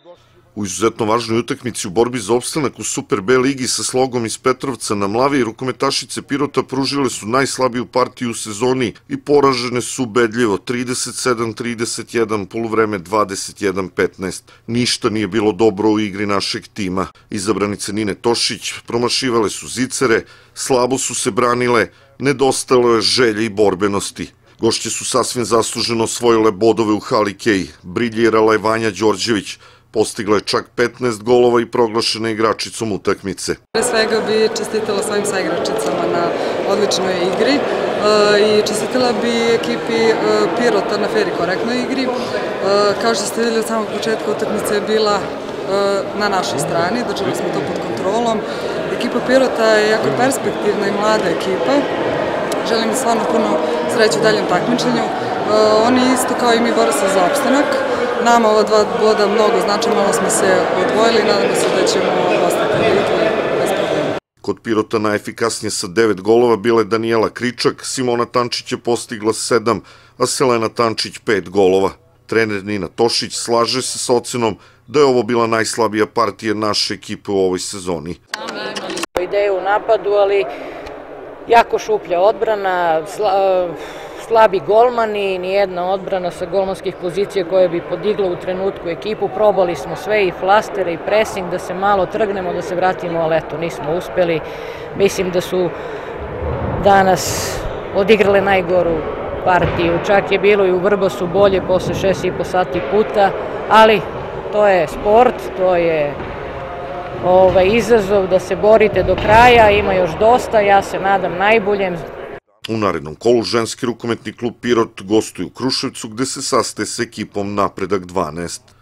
U izuzetno važnoj utakmici u borbi za opstanak u Super B ligi sa Slogom iz Petrovca na Mlavi, rukometašice Pirota pružile su najslabiju partiju u sezoni i poražene su ubedljivo 37-31, poluvreme 21-15. Ništa nije bilo dobro u igri našeg tima. Izabranice Nine Tošić promašivale su zicere, slabo su se branile, nedostalo je želje i borbenosti. Gošće su sasvim zasluženo osvojile bodove u hali Kej. Briljirala je Vanja Đorđević, postigla je čak 15 golova i proglašena igračicom utakmice. Pre svega bi čestitala svojim saigračicama na odličnoj igri i čestitala bi ekipi Pirota na fer i korektnoj igri. Kao što ste vidjeli od samog početka, utakmica je bila na našoj strani, držali smo to pod kontrolom. Ekipa Pirota je jako perspektivna i mlada ekipa. Želim im stvarno puno sreće u daljem takmičenju. Oni isto kao i mi bore se za opstanak. Nama ova 2 boda mnogo znači, malo smo se odvojili i nadamo se da ćemo ostati vidjeti bez problema. Kod Pirota najefikasnije sa 9 golova bila je Danijela Kričak, Simona Tančić je postigla 7, a Selena Tančić 5 golova. Trener Nina Tošić slaže se sa ocenom da je ovo bila najslabija partija naše ekipe u ovoj sezoni. Ideju u napadu, ali jako šuplja odbrana, slabi golmani, nijedna odbrana sa golmanskih pozicija koja bi podigla u trenutku ekipu. Probali smo sve, i flastere i presing, da se malo trgnemo, da se vratimo, ali eto, nismo uspeli. Mislim da su danas odigrale najgoru partiju. Čak je bilo i u Vrbasu bolje posle 6,5 sati puta, ali to je sport, to je izazov da se borite do kraja, ima još dosta, ja se nadam najboljem. U narednom kolu ženski rukometni klub Pirot gostuje u Kruševcu, gde se sastaje s ekipom Napredak 12.